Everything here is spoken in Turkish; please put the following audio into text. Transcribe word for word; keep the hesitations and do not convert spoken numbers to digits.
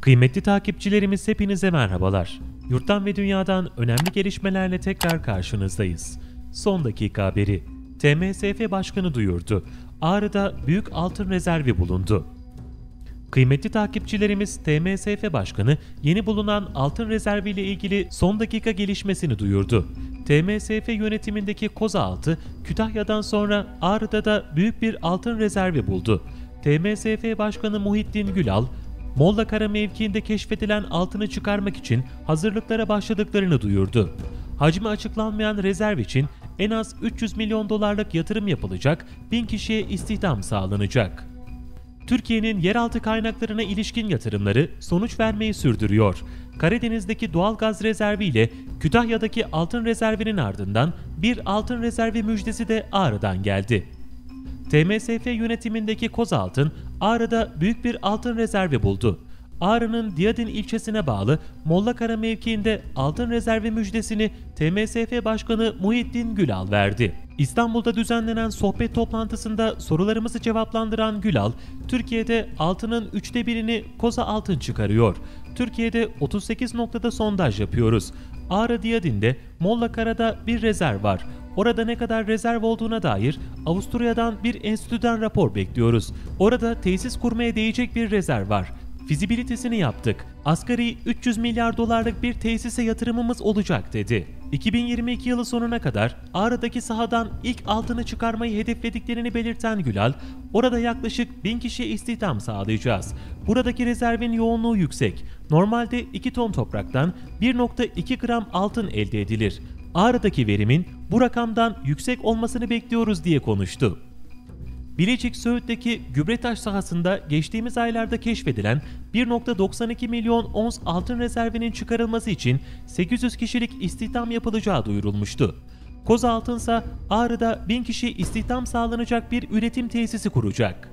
Kıymetli takipçilerimiz hepinize merhabalar. Yurttan ve dünyadan önemli gelişmelerle tekrar karşınızdayız. Son dakika haberi. T M S F Başkanı duyurdu. Ağrı'da büyük altın rezervi bulundu. Kıymetli takipçilerimiz T M S F Başkanı yeni bulunan altın rezervi ile ilgili son dakika gelişmesini duyurdu. T M S F yönetimindeki Kozaltı, Kütahya'dan sonra Ağrı'da da büyük bir altın rezervi buldu. T M S F Başkanı Muhittin Gülal, Mollakara mevkiinde keşfedilen altını çıkarmak için hazırlıklara başladıklarını duyurdu. Hacmi açıklanmayan rezerv için en az üç yüz milyon dolarlık yatırım yapılacak, bin kişiye istihdam sağlanacak. Türkiye'nin yeraltı kaynaklarına ilişkin yatırımları sonuç vermeyi sürdürüyor. Karadeniz'deki doğal gaz rezervi ile Kütahya'daki altın rezervinin ardından bir altın rezervi müjdesi de Ağrı'dan geldi. T M S F yönetimindeki Kozaltın, Ağrı'da büyük bir altın rezervi buldu. Ağrı'nın Diyadin ilçesine bağlı Mollakara mevkiinde altın rezervi müjdesini T M S F Başkanı Muhittin Gülal verdi. İstanbul'da düzenlenen sohbet toplantısında sorularımızı cevaplandıran Gülal, Türkiye'de altının üçte birini Koza Altın çıkarıyor. Türkiye'de otuz sekiz noktada sondaj yapıyoruz. Ağrı Diyadin'de, Mollakara'da bir rezerv var. Orada ne kadar rezerv olduğuna dair Avusturya'dan bir enstitüden rapor bekliyoruz. Orada tesis kurmaya değecek bir rezerv var. Fizibilitesini yaptık. Asgari üç yüz milyar dolarlık bir tesise yatırımımız olacak dedi. iki bin yirmi iki yılı sonuna kadar Ağrı'daki sahadan ilk altını çıkarmayı hedeflediklerini belirten Gülal, orada yaklaşık bin kişiye istihdam sağlayacağız. Buradaki rezervin yoğunluğu yüksek. Normalde iki ton topraktan bir nokta iki gram altın elde edilir. Ağrı'daki verimin bu rakamdan yüksek olmasını bekliyoruz diye konuştu. Bilecik Söğüt'teki Gübretaş sahasında geçtiğimiz aylarda keşfedilen bir nokta doksan iki milyon ons altın rezervinin çıkarılması için sekiz yüz kişilik istihdam yapılacağı duyurulmuştu. Kozaltın ise Ağrı'da bin kişi istihdam sağlanacak bir üretim tesisi kuracak.